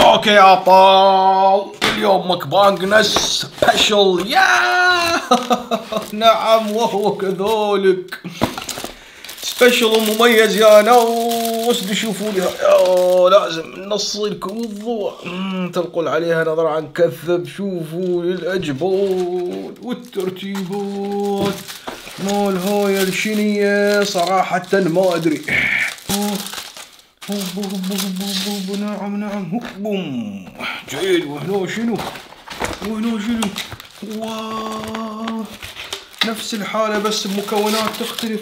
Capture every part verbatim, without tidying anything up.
اوكي يا طال، اليوم مكبانجنا سبيشل. يا نعم وهو كذلك سبيشل ومميز يا ناس. تشوفونها يا لازم نصلكم الضوء تلقون عليها نظرة عن كثب. شوفوا الأجبال والترتيبات مال هاي الشنية صراحة ما أدري. هوب هوب هوب هوب نعم نعم بوم جيد. وهنا شنو وهنا شنو؟ واو نفس الحالة بس بمكونات تختلف.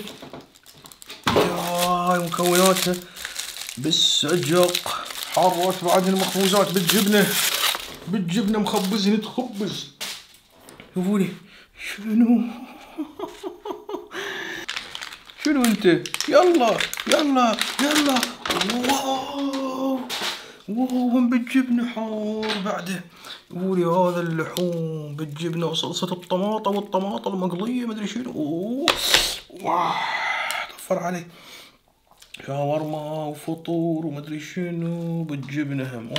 ياي مكوناتها بالسجق، حرت بعد المخبوزات بالجبنة بالجبنة مخبزهن تخبز. شوفوني شنو شنو انت؟ يلا يلا يلا. واو واو هم بالجبنة حار بعده. قولي هذا اللحوم بالجبنة وصلصة الطماطم والطماطم المقلية مدري شنو. اوه واو طفر علي شاورما وفطور ومدري شنو بالجبنة هم.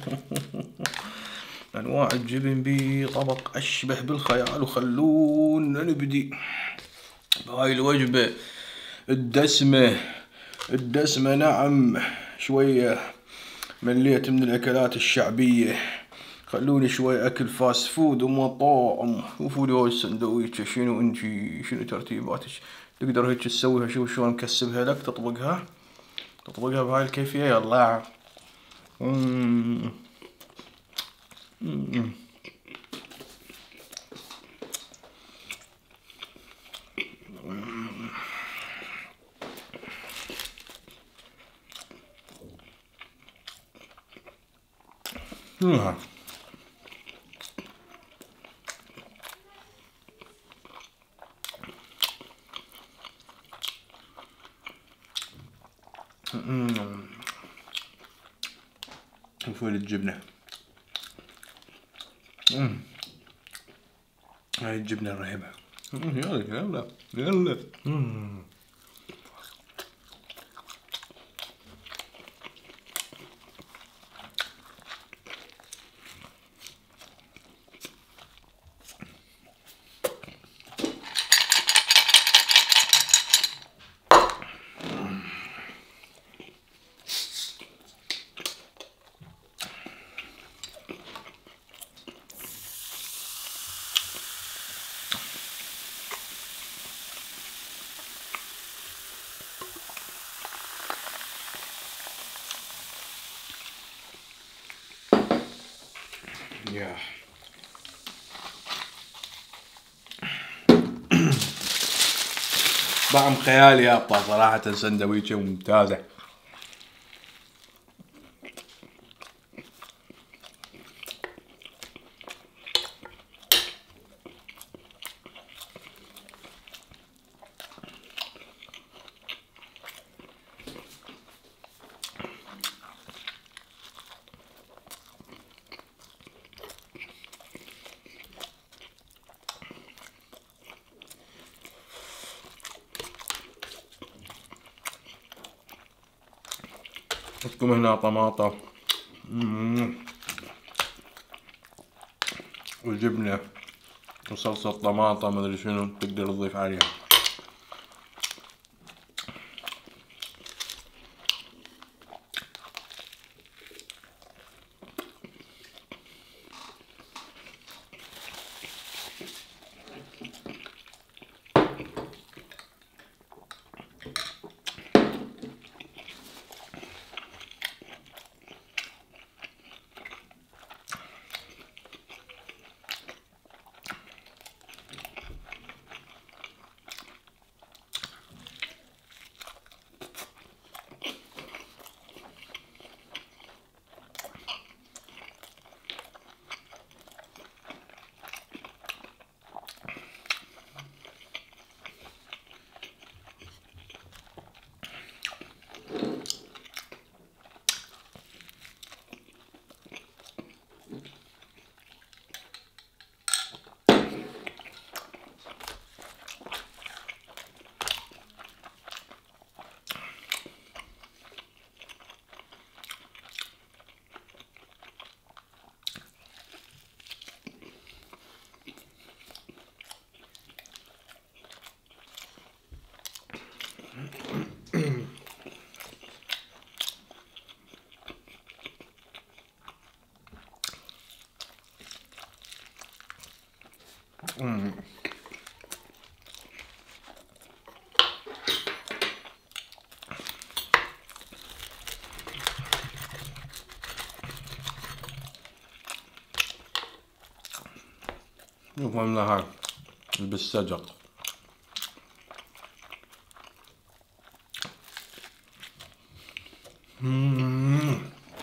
انواع الجبن بطبق اشبه بالخيال. وخلونا نبدي بهاي الوجبة الدسمة الدسمة. نعم شوية مليت من الأكلات الشعبية. خلوني شوي أكل فاست فود ومطاعم. شوفوا لي هاي السندويشة شنو انتي شنو ترتيباتك. تقدر هيك تسويها. شوف شلون مكسبها لك. تطبقها تطبقها بهاي الكيفية. يلا مم. مم. مم. وفول الجبنة. مم. هاي الجبنة الرهيبة. يلا يلا يلا. مم. يا طعم خيالي يا ابطال صراحة. سندويشة ممتازة. عندكم هنا طماطم وجبنة وصلصة طماطم مدري شنو تقدر تضيف عليها. مم. شوف هاي بالسجق. مم.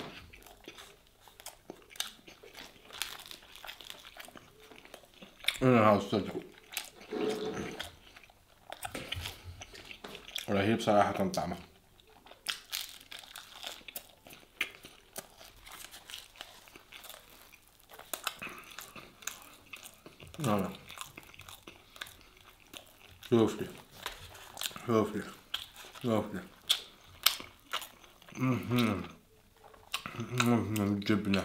انا هاي السجق رهيب صراحة طعمه. آه. شوف لي شوف لي شوف لي مهم. مهم. جبنة.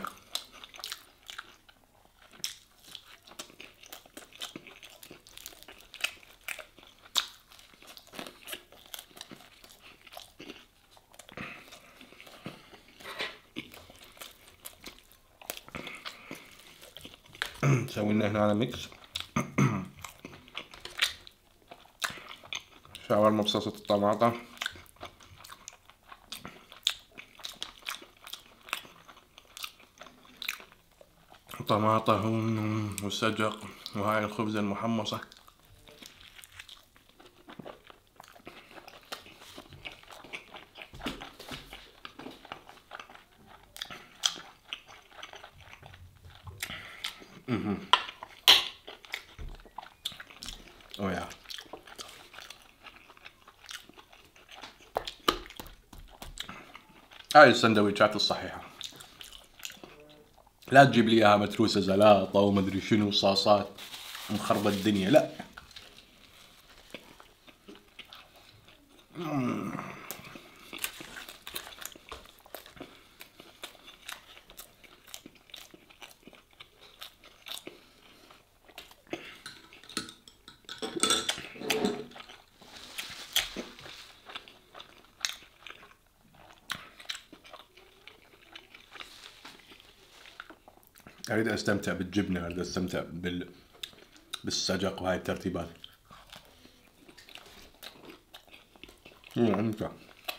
سوينا هنا على ميكس شاورما بصلصة الطماطم، طماطم والسجق وهاي الخبزة المحمصة. Oh yeah. هاي السندويشات الصحيحة، لا تجيب لي اياها متروسة زلاطة ومدري شنو صاصات مخربة الدنيا، لا. اريد استمتع بالجبنة، اريد استمتع بال بالسجق وهاي الترتيبات. انت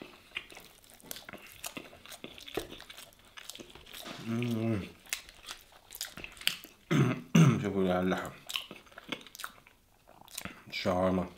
شوفوا لي هاللحم الشاورما.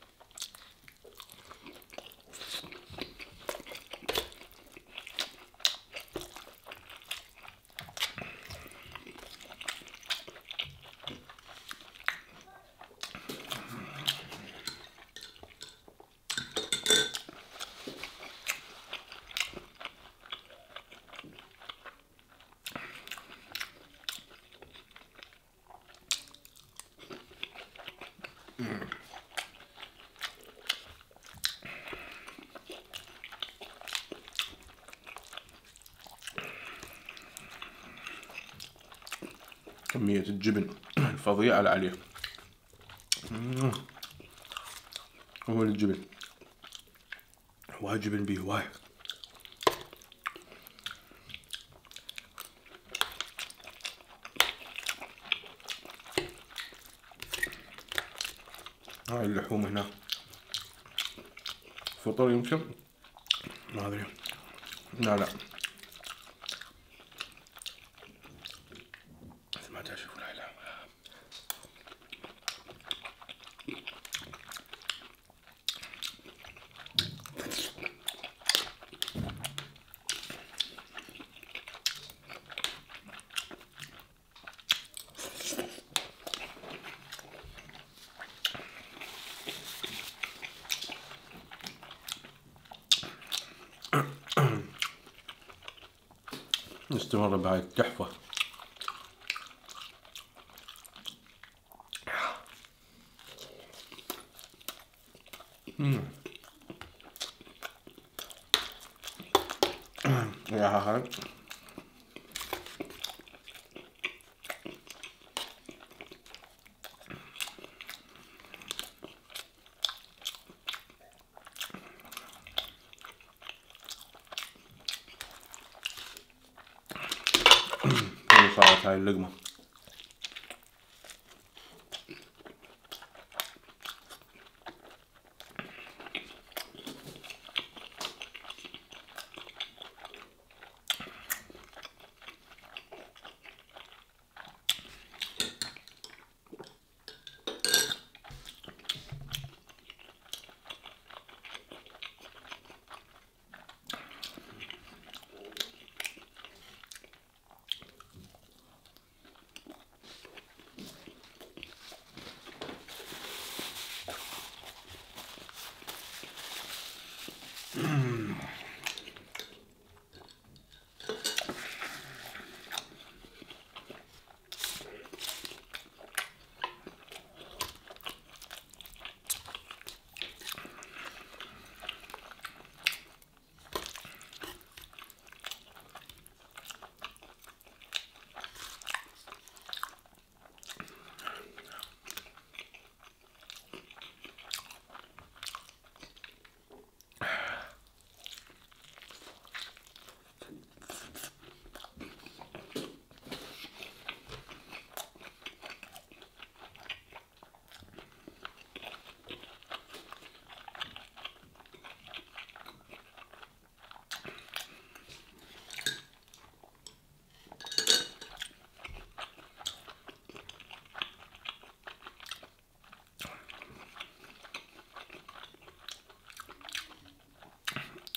كمية الجبن الفظيعة اللي عليه. هو الجبن هواي جبن بيه هواي. هاي اللحوم هنا فطور يمكن، ما ادري، لا لا ما تعرفوا. لا لا نستمر بهاي التحفة. يا هاي صارت هاي اللقمة.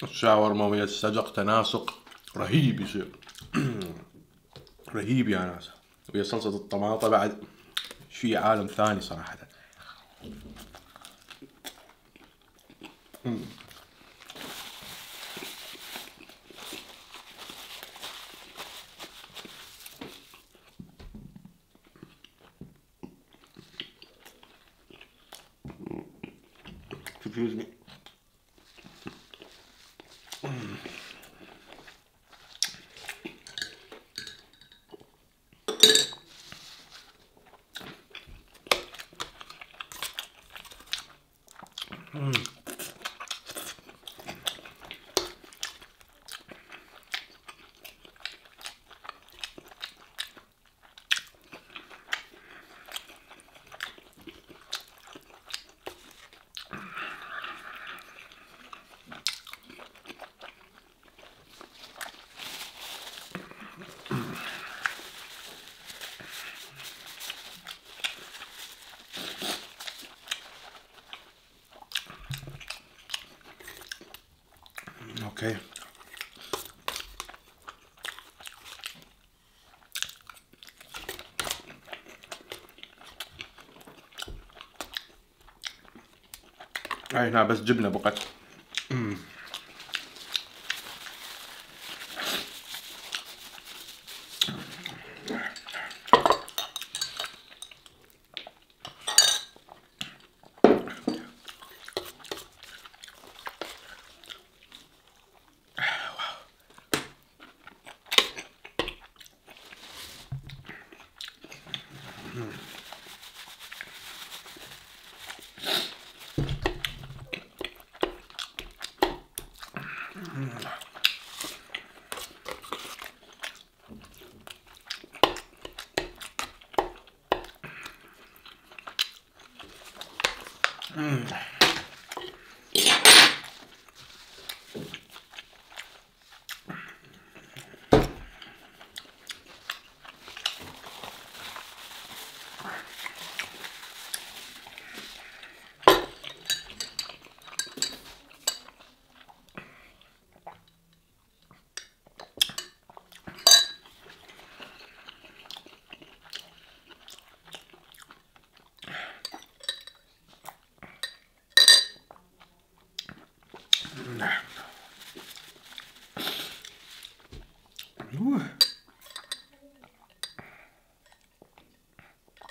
الشاورما ويا السجق تناسق رهيب يصير. رهيب يا ناس. ويا صلصة الطماطة بعد شي عالم ثاني صراحة. Excuse me. Okay. هاي هنا بس جبنة بقت.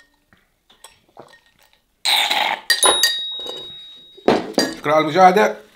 شكرا على المشاهدة.